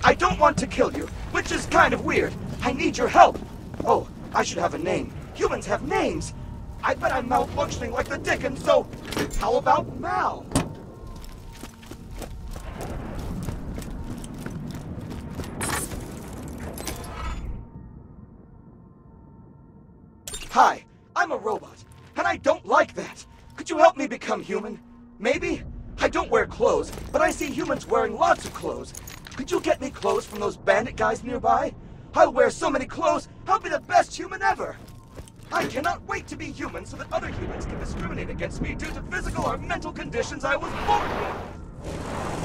I don't want to kill you, which is kind of weird. I need your help. Oh, I should have a name. Humans have names. I bet I'm malfunctioning like the Dickens, so how about Mal? Hi, I'm a robot, and I don't like that. Could you help me become human? Maybe? I don't wear clothes, but I see humans wearing lots of clothes. Could you get me clothes from those bandit guys nearby? I'll wear so many clothes, I'll be the best human ever! I cannot wait to be human so that other humans can discriminate against me due to physical or mental conditions I was born with!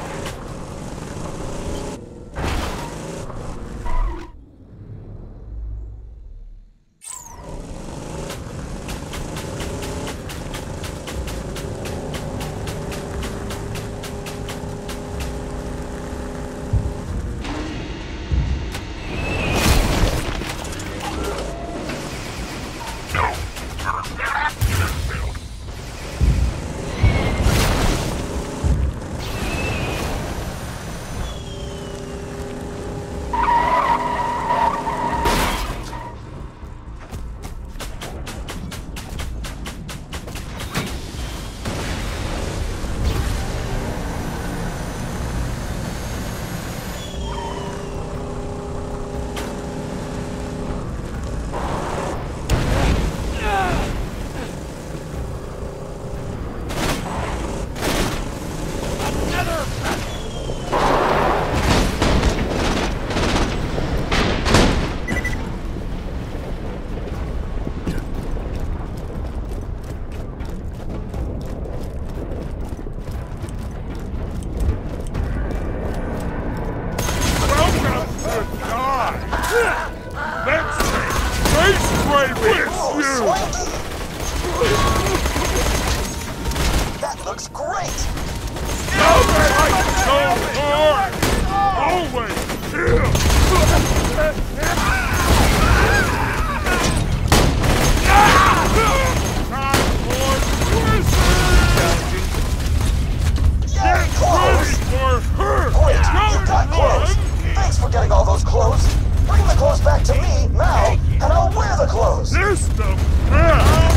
That looks great! Yay, clothes! Great, you got clothes! Thanks for getting all those clothes! Bring the clothes back to me, Mal, and I'll wear the clothes! This the best!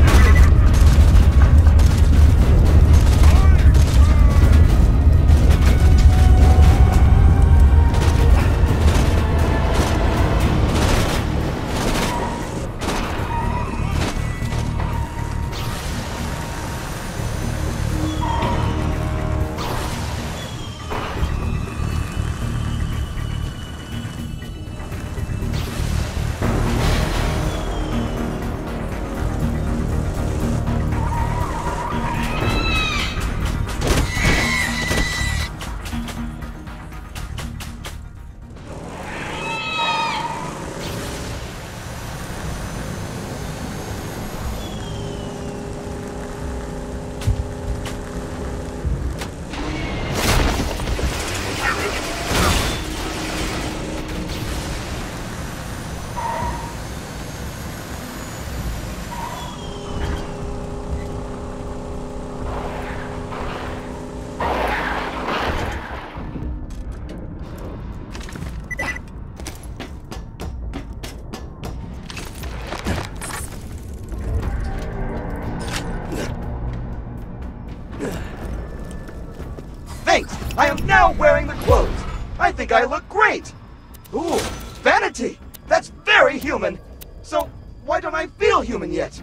Thanks! I am now wearing the clothes! I think I look great! Ooh, vanity! That's very human! So, why don't I feel human yet?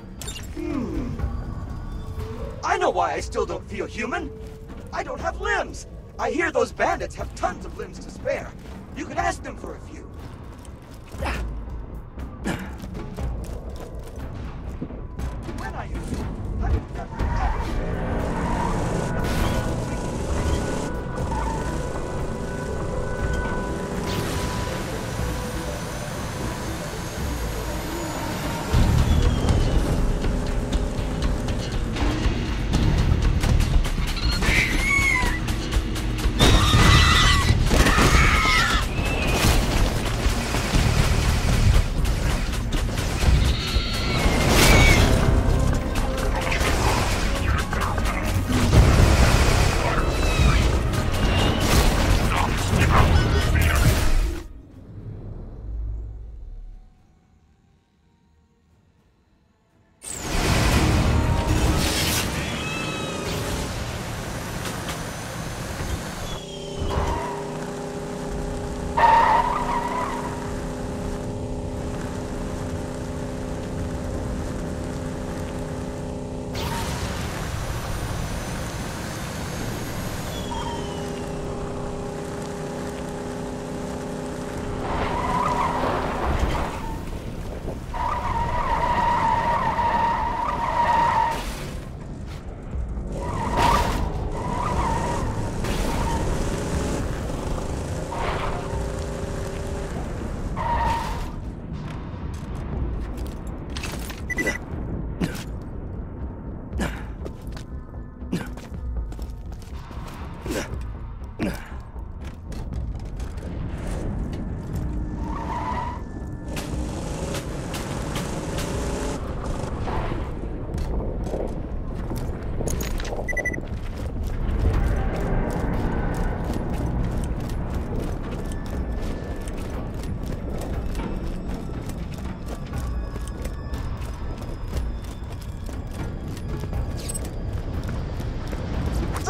I know why I still don't feel human! I don't have limbs! I hear those bandits have tons of limbs to spare. You could ask them for a few. When I used to, I would never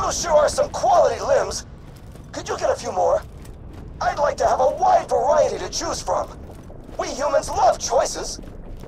Those sure are some quality limbs. Could you get a few more? I'd like to have a wide variety to choose from. We humans love choices.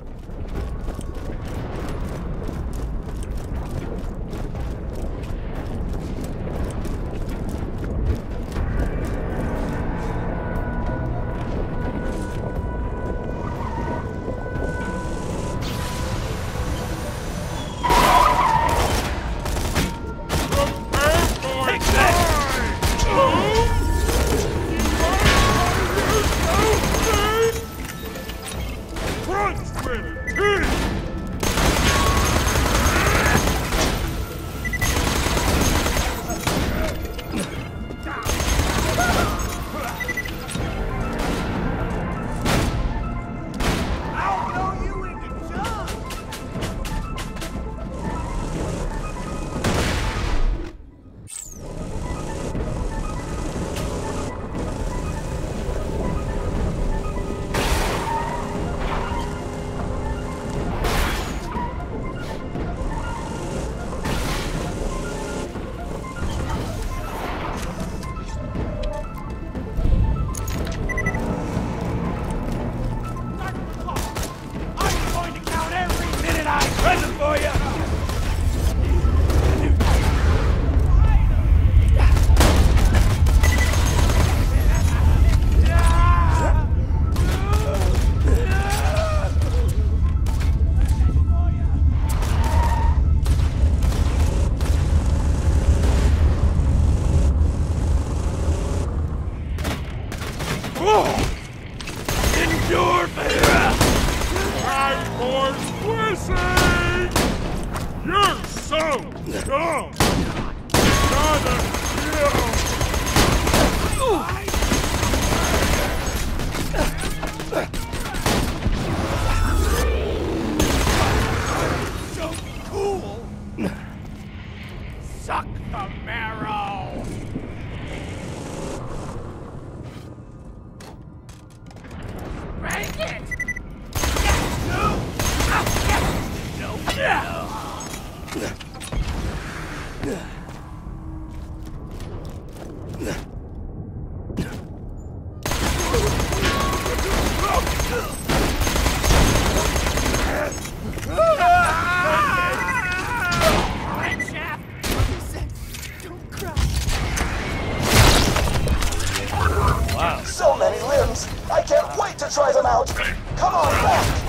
So many limbs! I can't wait to try them out! Come on back!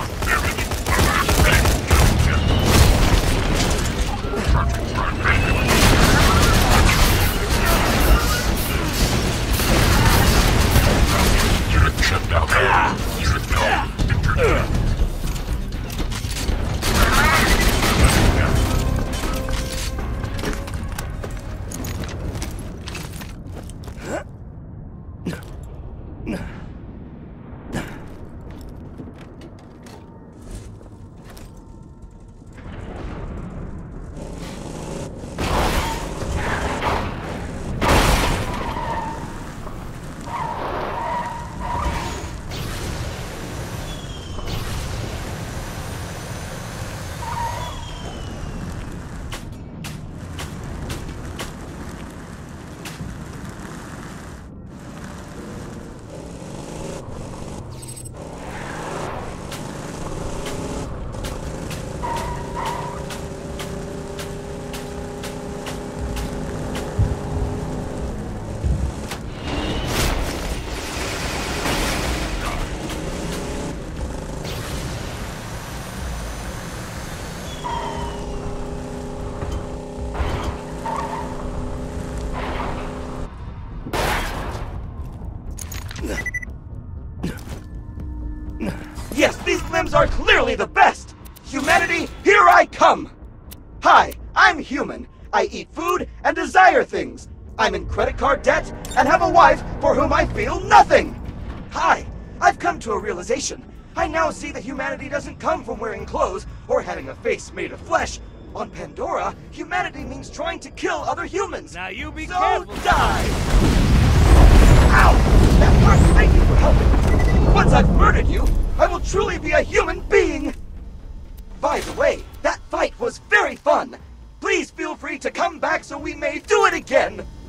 Yes, these limbs are clearly the best! Humanity, here I come! Hi, I'm human. I eat food and desire things. I'm in credit card debt and have a wife for whom I feel nothing! Hi, I've come to a realization. I now see that humanity doesn't come from wearing clothes or having a face made of flesh. On Pandora, humanity means trying to kill other humans. Now you be So careful. die! Ow! That hurt! Thank you for helping! Once I've murdered you, I will truly be a human being! By the way, that fight was very fun! Please please feel free to come back so we may do it again.